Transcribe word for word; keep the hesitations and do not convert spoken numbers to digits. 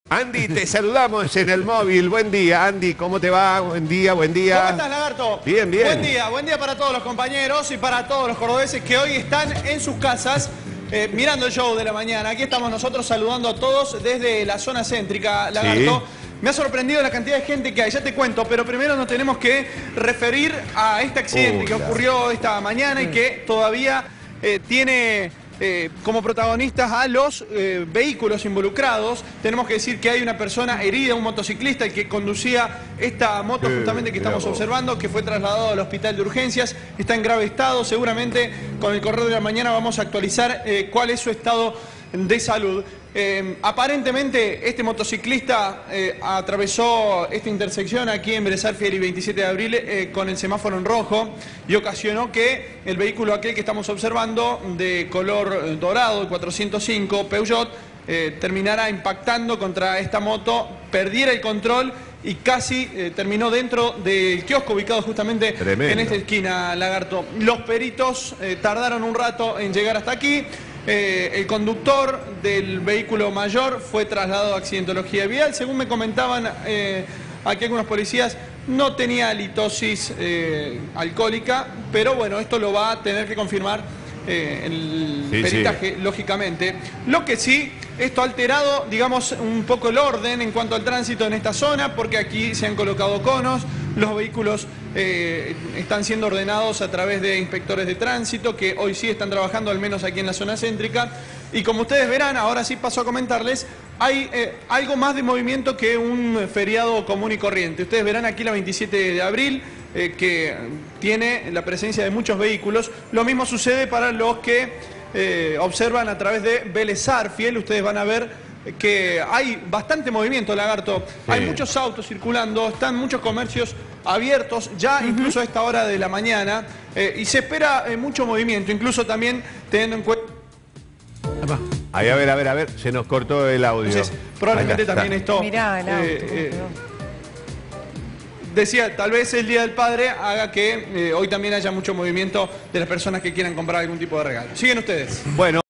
Andy, te saludamos en el móvil. Buen día, Andy, ¿cómo te va? Buen día, buen día. ¿Cómo estás, Lagarto? Bien, bien. Buen día, buen día para todos los compañeros y para todos los cordobeses que hoy están en sus casas eh, mirando el show de la mañana. Aquí estamos nosotros saludando a todos desde la zona céntrica, Lagarto. Sí. Me ha sorprendido la cantidad de gente que hay, ya te cuento, pero primero nos tenemos que referir a este accidente uh, que ocurrió esta mañana y que todavía eh, tiene... Eh, como protagonistas a los eh, vehículos involucrados. Tenemos que decir que hay una persona herida, un motociclista, el que conducía esta moto eh, justamente que estamos observando, que fue trasladado al hospital de urgencias, está en grave estado. Seguramente con el correo de la mañana vamos a actualizar eh, cuál es su estado de salud. Eh, aparentemente este motociclista eh, atravesó esta intersección aquí en Vélez Arfiel y veintisiete de abril eh, con el semáforo en rojo y ocasionó que el vehículo aquel que estamos observando de color dorado, el cuatrocientos cinco Peugeot, eh, terminara impactando contra esta moto, perdiera el control y casi eh, terminó dentro del kiosco ubicado justamente Tremendo. En esta esquina, Lagarto. Los peritos eh, tardaron un rato en llegar hasta aquí. Eh, el conductor del vehículo mayor fue trasladado a accidentología vial. Según me comentaban eh, aquí algunos policías, no tenía halitosis eh, alcohólica, pero bueno, esto lo va a tener que confirmar eh, el sí, peritaje, sí. lógicamente. Lo que sí, esto ha alterado, digamos, un poco el orden en cuanto al tránsito en esta zona, porque aquí se han colocado conos. Los vehículos eh, están siendo ordenados a través de inspectores de tránsito que hoy sí están trabajando, al menos aquí en la zona céntrica. Y como ustedes verán, ahora sí paso a comentarles, hay eh, algo más de movimiento que un feriado común y corriente. Ustedes verán aquí la veintisiete de abril, eh, que tiene la presencia de muchos vehículos. Lo mismo sucede para los que eh, observan a través de Vélez Arfiel. Ustedes van a ver que hay bastante movimiento, Lagarto. Sí. Hay muchos autos circulando, están muchos comercios abiertos ya, uh-huh. incluso a esta hora de la mañana, eh, y se espera eh, mucho movimiento, incluso también teniendo en cuenta... Ahí, a ver, a ver, a ver, se nos cortó el audio. Entonces, probablemente está, también está. esto... Mirá, el auto, eh, eh, decía, tal vez el Día del Padre haga que eh, hoy también haya mucho movimiento de las personas que quieran comprar algún tipo de regalo. Siguen ustedes. Bueno.